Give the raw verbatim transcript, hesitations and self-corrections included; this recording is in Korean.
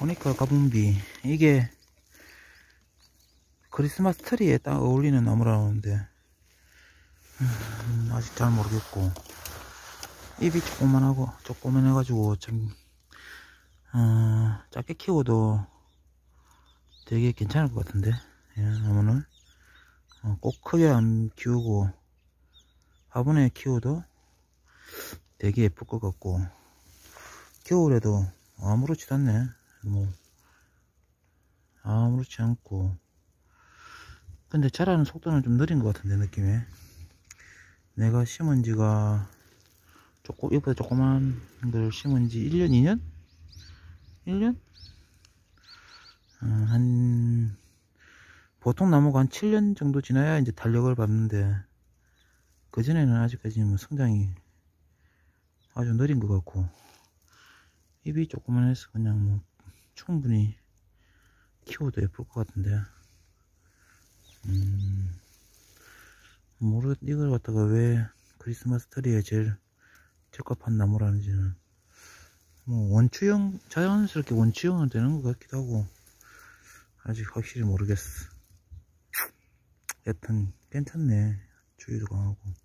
보니까 가분비 이게 크리스마스 트리에 딱 어울리는 나무라는데 음, 아직 잘 모르겠고, 잎이 조그만하고 조그만 해가지고 참 어, 작게 키워도 되게 괜찮을 것 같은데, 예, 나무는 어, 꼭 크게 안 키우고 화분에 키워도 되게 예쁠 것 같고, 겨울에도 아무렇지도 않네. 뭐 아무렇지 않고, 근데 자라는 속도는 좀 느린 것 같은데, 느낌에. 내가 심은 지가 조금, 이보다 조그만 걸 심은 지 일 년, 이 년? 일 년? 어, 한, 보통 나무가 한 칠 년 정도 지나야 이제 탄력을 받는데, 그전에는 아직까지 뭐 성장이 아주 느린 것 같고, 잎이 조그만해서 그냥 뭐 충분히 키워도 예쁠 것 같은데, 음, 모르, 이걸 갖다가 왜 크리스마스 트리에 제일 적합한 나무라는지는, 뭐 원추형, 자연스럽게 원추형은 되는 것 같기도 하고, 아직 확실히 모르겠어. 여튼 괜찮네. 주위도 강하고.